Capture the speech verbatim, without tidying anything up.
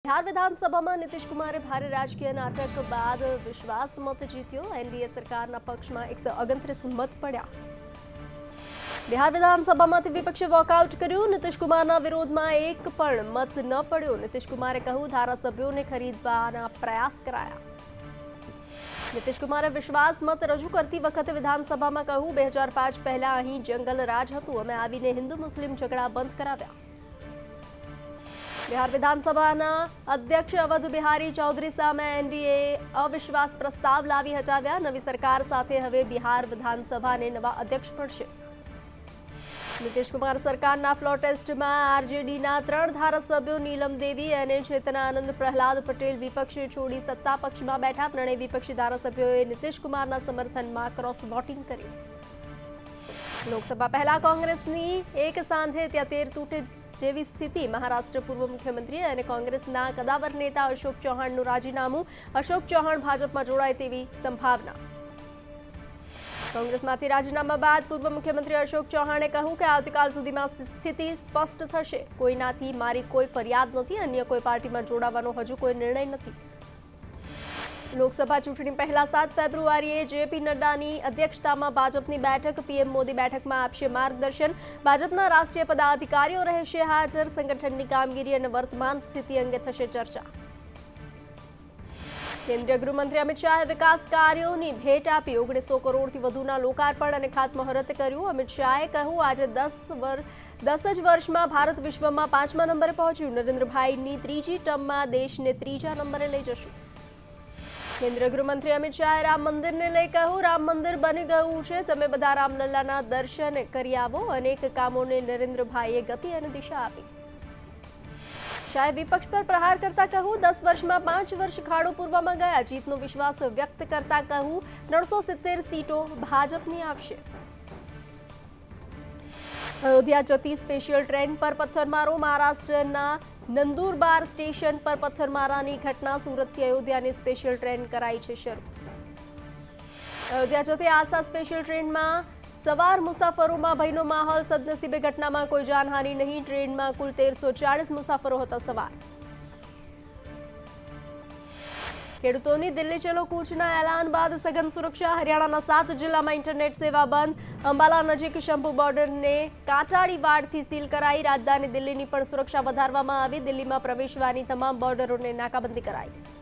बिहार विधानसभा में नीतीश कुमारे भारे राजकीय नाटक बाद विश्वास मत जीत्यो। एनडीए सरकारना पक्षमां एक सौ ओगणत्रीस मत पड्या। बिहार विधानसभामांथी विपक्षे वॉकआउट कर्युं। नीतीश कुमारना विरोधमां एक पण मत न पड्यो। नीतीश कुमारे कह्युं धारासभ्योने खरीदवाना प्रयास कराया। नीतीश कुमारे विश्वास मत रजू करती वखते विधानसभामां कह्युं બે હજાર પાંચ પહેલા અહીં જંગલ રાજ હતું, અમે આવીને હિન્દુ મુસ્લિમ ઝઘડા બંધ કરાવ્યા। बिहार विधानसभाना अध्यक्ष अवध बिहारी चौधरी सामे एनडीए अविश्वास प्रस्ताव लावी हटाव्या। नवी सरकार साथे हवे बिहार विधानसभाने नवा अध्यक्ष मळशे। नीतीश कुमार सरकारना फ्लोर टेस्टमां आरजेडीना त्रण धारासभ्यो नीलम देवी अने चेतनानंद प्रहलाद पटेल विपक्षे छोड़ी सत्ता पक्षमां बैठा। त्रणेय विपक्षी धारासभ्योए नीतीश कुमारना समर्थનમાં क्रॉस वोटिंग कर्युं। लोकसभा पहला कांग्रेसनी एक सांधे त्यातेर तूटे जेवी स्थिति। महाराष्ट्र पूर्व मुख्यमंत्री और कांग्रेसना कदावर नेता अशोक चौहाणનું राजीनामું। अशोक चौहाण भाजपમાં जोड़ाय तेवी संभावना। कांग्रेसमांथी राजीनामा बाद पूर्व मुख्यमंत्री अशोक चौहाणे કહ્યું કે આવતીકાલ સુધીમાં સ્થિતિ સ્પષ્ટ થશે। કોઈનાથી મારી કોઈ ફરિયાદ નથી, अन्य कोई पार्टीમાં જોડાવાનો હજુ કોઈ નિર્ણય નથી। लोकसभा चूंटणी पहला सात फेब्रुआरीए जेपी नड्डानी अध्यक्षतामां भाजपनी बैठक। पीएम मोदी बैठकमां आपशे मार्गदर्शन। भाजपना राष्ट्रीय पदाधिकारीओ रहेशे हाजर। संगठननी कामगीरी अने वर्तमान स्थिति अंगे थशे चर्चा। केंद्रीय गृहमंत्री अमित शाहे विकास कार्योनी भेट आपी। ओगણીસો करोड़थी वधुना लोकार्पण अने खातमुहूर्त कर्युं। अमित शाहे કહ્યું આજે दस वर्ष दस ज वर्षमां भारत विश्वमां पांचमा नंबरे पहोंच्युं। नरेन्द्रभाईनी त्रीजी टर्ममां देशने त्रीजा नंबरे लई जशुं। केंद्रीय गृहमंत्री अमित शाहे राम मंदिर ने लई કહ્યું राम मंदिर बनी गयुं छे, तमे बधा रामलल्लाना दर्शन करी आवो। अनेक कामोने नरेन्द्रभाईए गति अने दिशा आपी। शाहे विपक्ष पर प्रहार करता કહ્યું दस वर्षमां पांच वर्ष खाड़ो पूरवामां गया। जीतनो विश्वास व्यक्त करता કહ્યું ત્રણસો સિત્તેર सीटों भाजपनी आवशे। अयोध्या जती स्पेशियल ट्रेन पर पत्थरमारो। महाराष्ट्रना नंदुरबार स्टेशन पर पत्थरमारानी घटना। सूरतथी अयोध्यानी स्पेशियल ट्रेन कराई छे शरू। अयोध्या जती आशा स्पेशियल ट्रेन में सवार मुसाफरों भयनो माहौल। सदनसीबे घटना में कोई जानहानि नहीं। ट्रेन में कुल तेर सौ चालीस मुसाफरो हता सवार। खेडूतोनी दिल्ही चलो कूचना ऐलान बाद सघन सुरक्षा। हरियाणाना सात जिल्लामां इंटरनेट सेवा बंद। अंबाला नजीक शंभू बॉर्डर ने काटाड़ीवाड़थी सील कराई। राजधानी दिल्हीनी पण सुरक्षा वधारवामां आवी। दिल्हीमां प्रवेशवानी तमाम बॉर्डरोने नाकाबंदी कराई।